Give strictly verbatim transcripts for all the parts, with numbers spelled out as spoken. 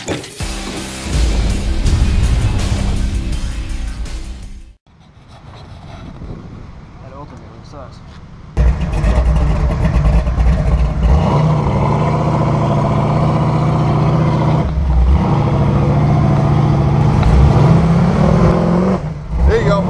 That opening really sucks. There you go.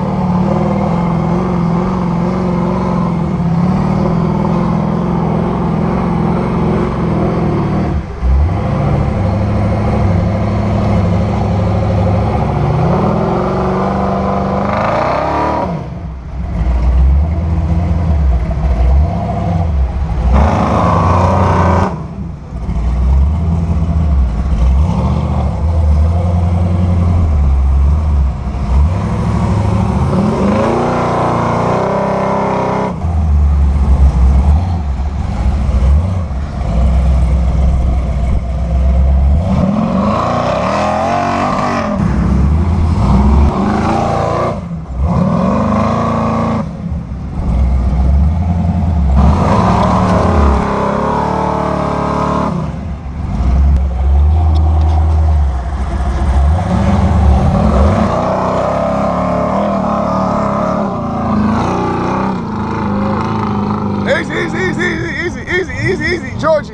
Easy, easy, easy, easy, easy, easy, easy, Georgie.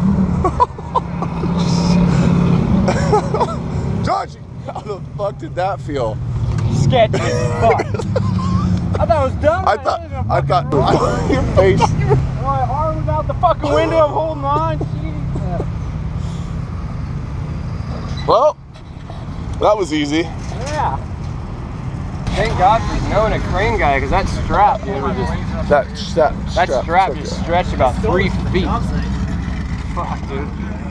Georgie, how the fuck did that feel? Sketchy as fuck. I thought it was done. I thought, I thought, I thought your face. My arm was out the fucking window. I'm holding on. Jeez. Well, that was easy. Yeah. Thank God for knowing a crane guy, because that strap, dude, was just That, that, that strap okay. just stretched about three feet. Fuck, dude.